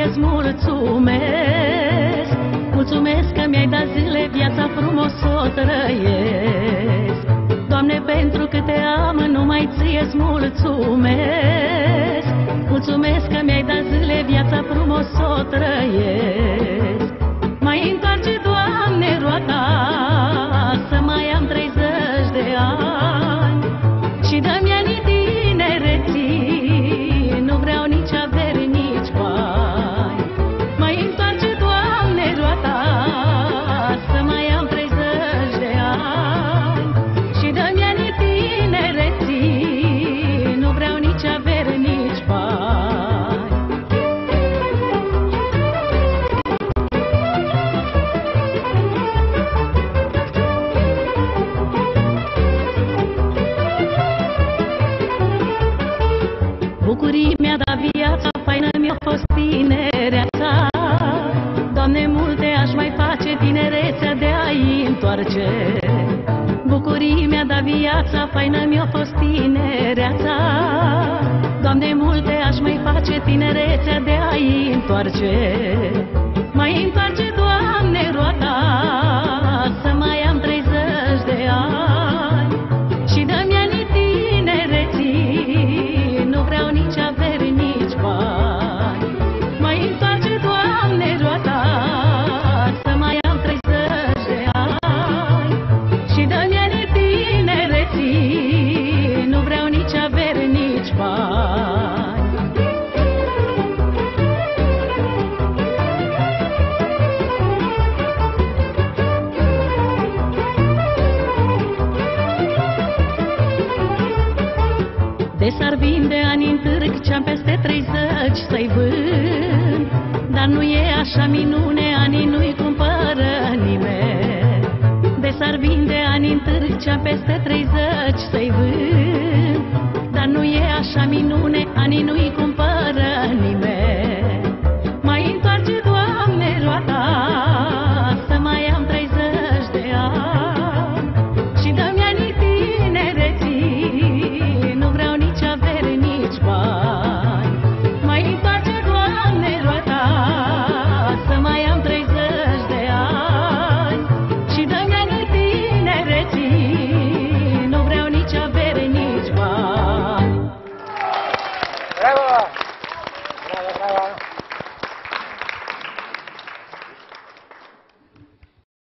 îți mulțumesc. Mulțumesc că mi-ai dat zile, viața frumos o trăiesc. Doamne, pentru că te am, numai ție-ți mulțumesc. Mulțumesc că mi-ai dat zile, viața frumos o trăiesc. Mai întoarce, Doamne, roata, să mai am 30 de ani și dă-mi anii tinereții, nu vreau nici averi, nici bani. Mai întoarce, Doamne, roata, să mai am 30 de ani și dă-mi anii tinereții, nu vreau nici averi, nici bani. Bucurii mi-a dat viața, faină mi-a fost tinereața. Doamne, multe aș mai face, tinerețea de a-i întoarce. Bucurii mi-a dat viața, faină mi-a fost tinereața. Doamne, multe aș mai face, tinerețea de a-i întoarce. Mai întoarce, Doamne, roata, să mai am 30 de ani și dă-mi anii tinereții, nu vreau nici averi, nici bani. Mai întoarce, Doamne, roata, să mai am 30 de ani și dă-mi anii tinereții, nu vreau nici averi, nici bani. De s-ar vinde ani în târg, ce-am peste 30 să-i vând. Dar nu e așa minune, anii nu-i cumpără nimeni. De s-ar vinde ani în târg, ce-am peste 30 să-i vând.